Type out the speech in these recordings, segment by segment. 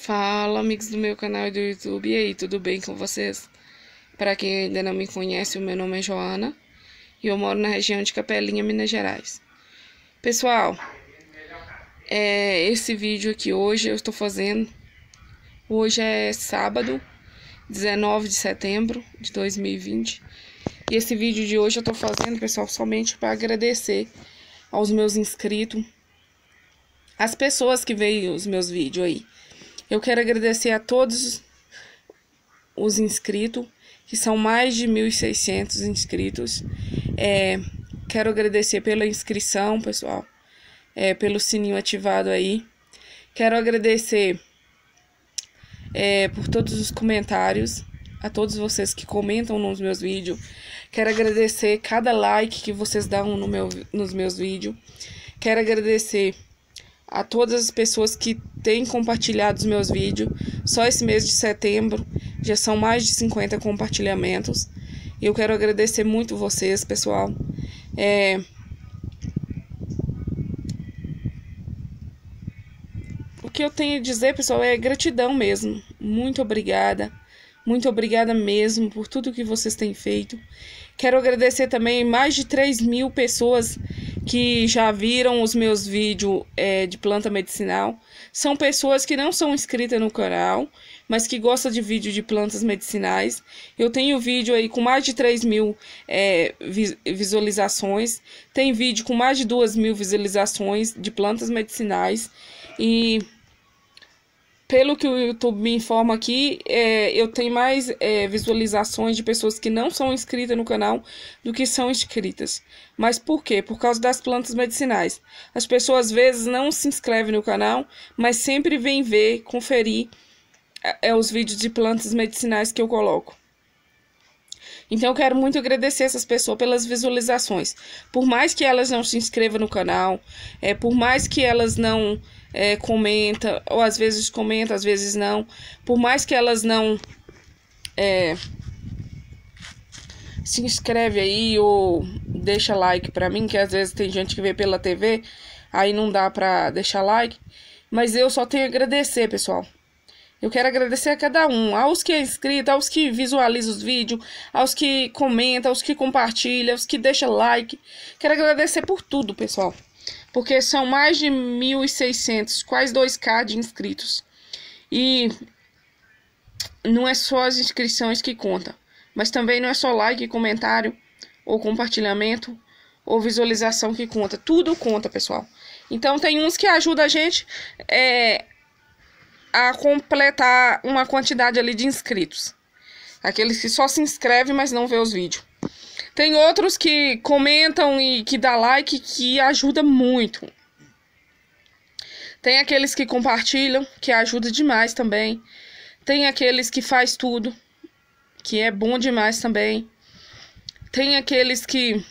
Fala, amigos do meu canal e do YouTube. E aí, tudo bem com vocês? Para quem ainda não me conhece, o meu nome é Joana e eu moro na região de Capelinha, Minas Gerais. Pessoal, esse vídeo aqui hoje eu estou fazendo. Hoje é sábado, 19 de setembro de 2020. E esse vídeo de hoje eu estou fazendo, pessoal, somente para agradecer aos meus inscritos, as pessoas que veem os meus vídeos aí. Eu quero agradecer a todos os inscritos, que são mais de 1.600 inscritos. Quero agradecer pela inscrição, pessoal, pelo sininho ativado aí. Quero agradecer por todos os comentários, a todos vocês que comentam nos meus vídeos. Quero agradecer cada like que vocês dão nos meus vídeos. Quero agradecer a todas as pessoas que têm compartilhado os meus vídeos. Só esse mês de setembro já são mais de 50 compartilhamentos. Eu quero agradecer muito vocês, pessoal. O que eu tenho a dizer, pessoal, é gratidão mesmo. Muito obrigada. Muito obrigada mesmo por tudo que vocês têm feito. Quero agradecer também mais de 3.000 pessoas que já viram os meus vídeos de planta medicinal. São pessoas que não são inscritas no canal, mas que gostam de vídeo de plantas medicinais. Eu tenho vídeo aí com mais de 3.000 visualizações. Tem vídeo com mais de 2.000 visualizações de plantas medicinais. E pelo que o YouTube me informa aqui, eu tenho mais visualizações de pessoas que não são inscritas no canal do que são inscritas. Mas por quê? Por causa das plantas medicinais. As pessoas às vezes não se inscrevem no canal, mas sempre vêm ver, conferir os vídeos de plantas medicinais que eu coloco. Então eu quero muito agradecer essas pessoas pelas visualizações. Por mais que elas não se inscrevam no canal, por mais que elas não comentam, ou às vezes comentam, às vezes não. Por mais que elas não se inscreve aí ou deixa like pra mim, que às vezes tem gente que vê pela TV, aí não dá pra deixar like. Mas eu só tenho a agradecer, pessoal. Eu quero agradecer a cada um, aos que é inscrito, aos que visualizam os vídeos, aos que comentam, aos que compartilham, aos que deixam like. Quero agradecer por tudo, pessoal. Porque são mais de 1.600, quase 2.000 de inscritos. E não é só as inscrições que contam, mas também não é só like, comentário, ou compartilhamento, ou visualização que conta. Tudo conta, pessoal. Então tem uns que ajudam a gente a completar uma quantidade ali de inscritos. Aqueles que só se inscrevem, mas não vê os vídeos. Tem outros que comentam e que dá like, que ajuda muito. Tem aqueles que compartilham, que ajuda demais também. Tem aqueles que faz tudo, que é bom demais também. Tem aqueles que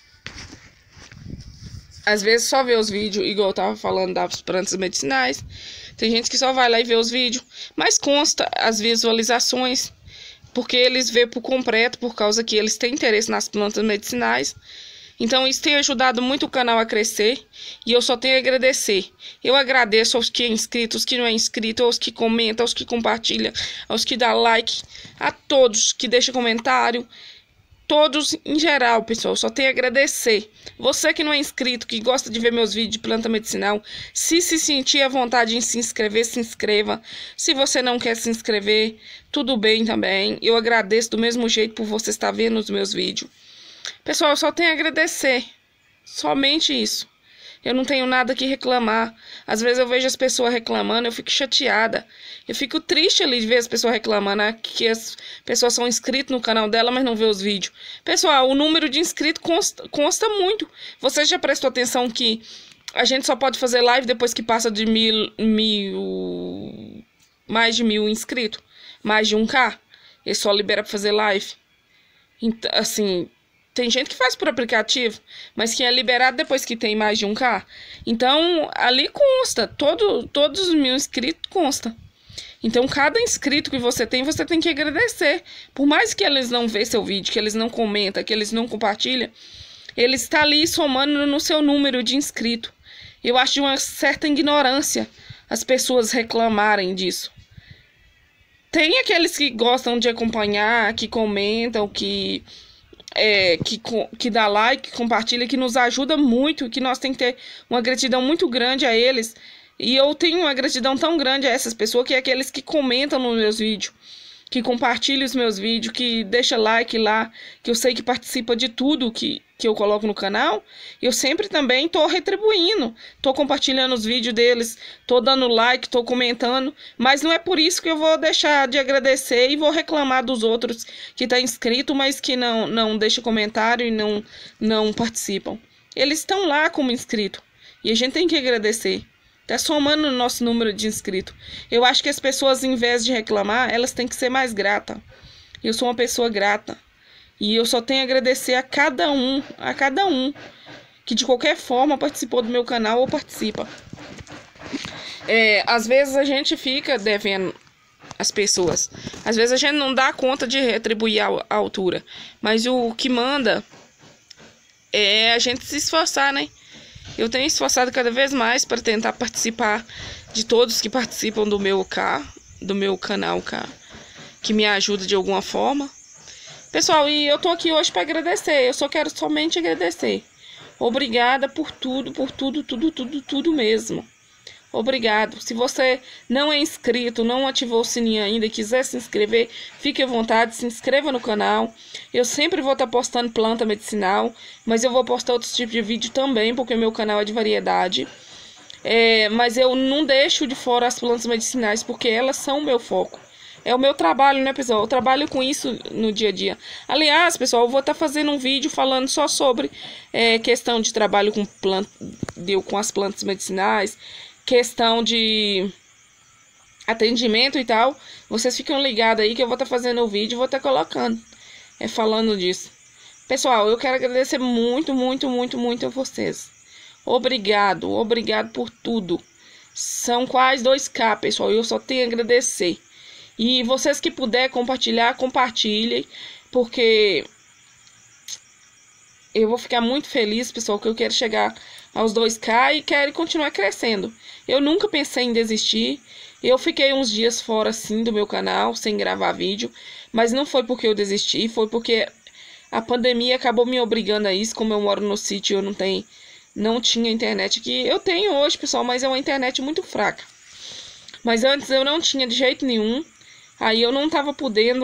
às vezes só vê os vídeos, igual eu tava falando das plantas medicinais. Tem gente que só vai lá e vê os vídeos, mas consta as visualizações, porque eles vê por completo, por causa que eles têm interesse nas plantas medicinais. Então isso tem ajudado muito o canal a crescer, e eu só tenho a agradecer. Eu agradeço aos que é inscrito, aos que não é inscrito, aos que comentam, aos que compartilham, aos que dá like, a todos que deixam comentário. Todos em geral, pessoal, só tenho a agradecer. Você que não é inscrito, que gosta de ver meus vídeos de planta medicinal, se sentir à vontade em se inscrever, se inscreva. Se você não quer se inscrever, tudo bem também. Eu agradeço do mesmo jeito por você estar vendo os meus vídeos. Pessoal, eu só tenho a agradecer. Somente isso. Eu não tenho nada que reclamar. Às vezes eu vejo as pessoas reclamando, eu fico chateada. Eu fico triste ali de ver as pessoas reclamando, né? Que as pessoas são inscritas no canal dela, mas não vê os vídeos. Pessoal, o número de inscritos consta muito. Você já prestou atenção que a gente só pode fazer live depois que passa de mais de 1.000 inscritos? Mais de 1.000? Ele só libera pra fazer live. Então, assim, tem gente que faz por aplicativo, mas que é liberado depois que tem mais de 1.000. Então, ali consta, todos os 1.000 inscritos consta. Então, cada inscrito que você tem que agradecer. Por mais que eles não vejam seu vídeo, que eles não comentam, que eles não compartilham, ele está ali somando no seu número de inscritos. Eu acho de uma certa ignorância as pessoas reclamarem disso. Tem aqueles que gostam de acompanhar, que comentam, que dá like, compartilha, que nos ajuda muito, que nós temos que ter uma gratidão muito grande a eles. E eu tenho uma gratidão tão grande a essas pessoas, que é aqueles que comentam nos meus vídeos, que compartilham os meus vídeos, que deixa like lá, que eu sei que participa de tudo que eu coloco no canal. Eu sempre também tô retribuindo, tô compartilhando os vídeos deles, tô dando like, tô comentando, mas não é por isso que eu vou deixar de agradecer e vou reclamar dos outros que tá inscrito, mas que não deixa comentário e não participam. Eles estão lá como inscrito e a gente tem que agradecer. Tá somando o nosso número de inscritos. Eu acho que as pessoas, em vez de reclamar, elas têm que ser mais gratas. Eu sou uma pessoa grata. E eu só tenho a agradecer a cada um que de qualquer forma participou do meu canal ou participa. Às vezes a gente fica devendo as pessoas. Às vezes a gente não dá conta de retribuir a altura. Mas o que manda é a gente se esforçar, né? Eu tenho esforçado cada vez mais para tentar participar de todos que participam do meu canal, que me ajuda de alguma forma. Pessoal, e eu tô aqui hoje para agradecer. Eu só quero somente agradecer. Obrigada por tudo, tudo mesmo. Obrigado. Se você não é inscrito, não ativou o sininho ainda e quiser se inscrever, fique à vontade, se inscreva no canal. Eu sempre vou estar postando planta medicinal, mas eu vou postar outros tipos de vídeo também, porque o meu canal é de variedade. Mas eu não deixo de fora as plantas medicinais, porque elas são o meu foco. É o meu trabalho, né, pessoal? Eu trabalho com isso no dia a dia. Aliás, pessoal, eu vou estar fazendo um vídeo falando só sobre questão de trabalho com as plantas medicinais, questão de atendimento e tal. Vocês ficam ligados aí que eu vou estar fazendo o vídeo e vou estar colocando, falando disso. Pessoal, eu quero agradecer muito a vocês. Obrigado por tudo. São quase 2K, pessoal. Eu só tenho a agradecer. E vocês que puderem compartilhar, compartilhem, porque eu vou ficar muito feliz, pessoal, que eu quero chegar aos 2K e quero continuar crescendo. Eu nunca pensei em desistir. Eu fiquei uns dias fora, assim, do meu canal, sem gravar vídeo. Mas não foi porque eu desisti, foi porque a pandemia acabou me obrigando a isso. Como eu moro no sítio, eu não tinha internet que eu tenho hoje, pessoal, mas é uma internet muito fraca. Mas antes eu não tinha de jeito nenhum. Aí eu não tava podendo,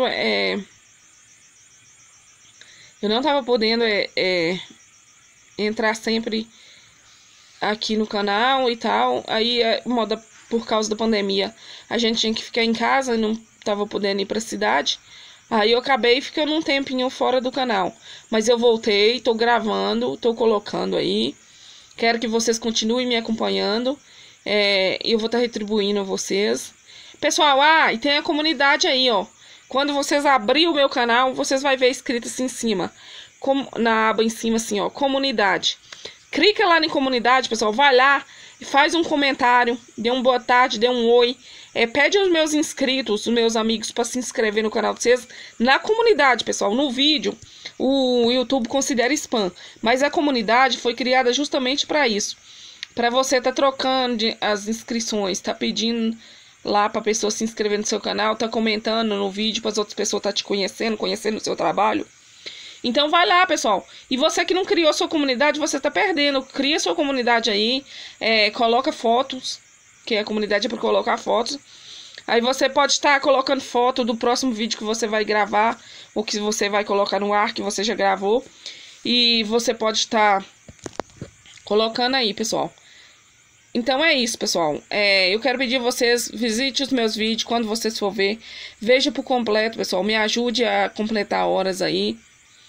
entrar sempre aqui no canal e tal. Aí, por causa da pandemia, a gente tinha que ficar em casa e não tava podendo ir pra cidade. Aí eu acabei ficando um tempinho fora do canal. Mas eu voltei, tô gravando, tô colocando aí. Quero que vocês continuem me acompanhando. Eu vou estar retribuindo a vocês. Pessoal, e tem a comunidade aí, ó. Quando vocês abrirem o meu canal, vocês vão ver escrito assim em cima. Na aba em cima, assim, ó, comunidade. Clica lá em comunidade, pessoal. Vai lá e faz um comentário. Dê um boa tarde, dê um oi. Pede aos meus inscritos, os meus amigos, para se inscrever no canal de vocês. Na comunidade, pessoal. No vídeo, o YouTube considera spam. Mas a comunidade foi criada justamente para isso. Para você tá trocando as inscrições, tá pedindo lá para a pessoa se inscrever no seu canal, tá comentando no vídeo para as outras pessoas tá te conhecendo o seu trabalho. Então vai lá, pessoal. E você que não criou sua comunidade, você tá perdendo. Cria sua comunidade aí, coloca fotos, que a comunidade é para colocar fotos. Aí você pode estar colocando foto do próximo vídeo que você vai gravar, ou que você vai colocar no ar, que você já gravou. E você pode estar colocando aí, pessoal. Então é isso, pessoal. Eu quero pedir a vocês, visite os meus vídeos quando vocês for ver. Veja por completo, pessoal. Me ajude a completar horas aí.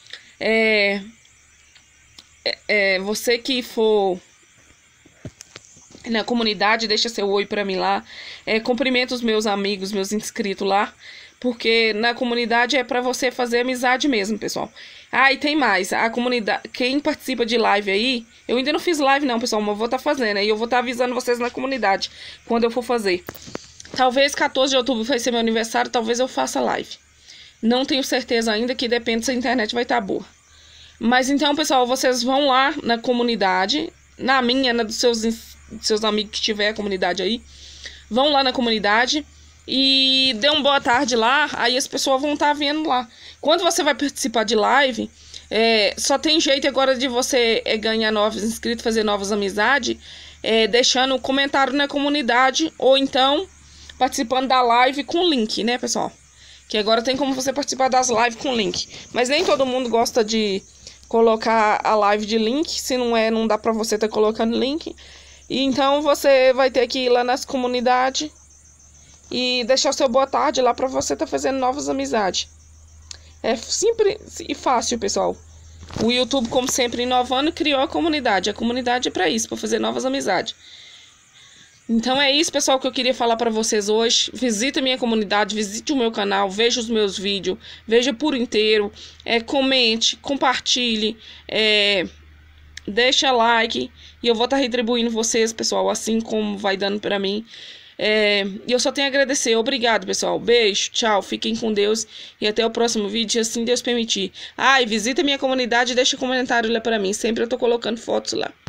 Você que for na comunidade, deixa seu oi pra mim lá. Cumprimento os meus amigos, meus inscritos lá. Porque na comunidade é pra você fazer amizade mesmo, pessoal. E tem mais. A comunidade, quem participa de live aí, eu ainda não fiz live não, pessoal, mas eu vou estar fazendo. Aí eu vou estar avisando vocês na comunidade quando eu for fazer. Talvez 14 de outubro vai ser meu aniversário, talvez eu faça live. Não tenho certeza ainda, que depende se a internet vai estar boa. Mas então, pessoal, vocês vão lá na comunidade, na minha, dos seus amigos que tiver a comunidade aí. Vão lá na comunidade e dê um boa tarde lá, aí as pessoas vão estar vendo lá. Quando você vai participar de live, só tem jeito agora de você ganhar novos inscritos, fazer novas amizades, deixando um comentário na comunidade, ou então participando da live com link, né, pessoal? Que agora tem como você participar das lives com link. Mas nem todo mundo gosta de colocar a live de link. Se não dá pra você estar colocando link. E então você vai ter que ir lá nas comunidades e deixar o seu boa tarde lá pra você estar fazendo novas amizades. É simples e fácil, pessoal. O YouTube, como sempre, inovando, criou a comunidade. A comunidade é pra isso, pra fazer novas amizades. Então é isso, pessoal, que eu queria falar para vocês hoje. Visite a minha comunidade, visite o meu canal, veja os meus vídeos, veja por inteiro, comente, compartilhe, deixa like, e eu vou estar retribuindo vocês, pessoal, assim como vai dando para mim. E eu só tenho a agradecer. Obrigado, pessoal. Beijo, tchau, fiquem com Deus e até o próximo vídeo, se assim Deus permitir. E visita a minha comunidade e deixa um comentário lá para mim. Sempre eu tô colocando fotos lá.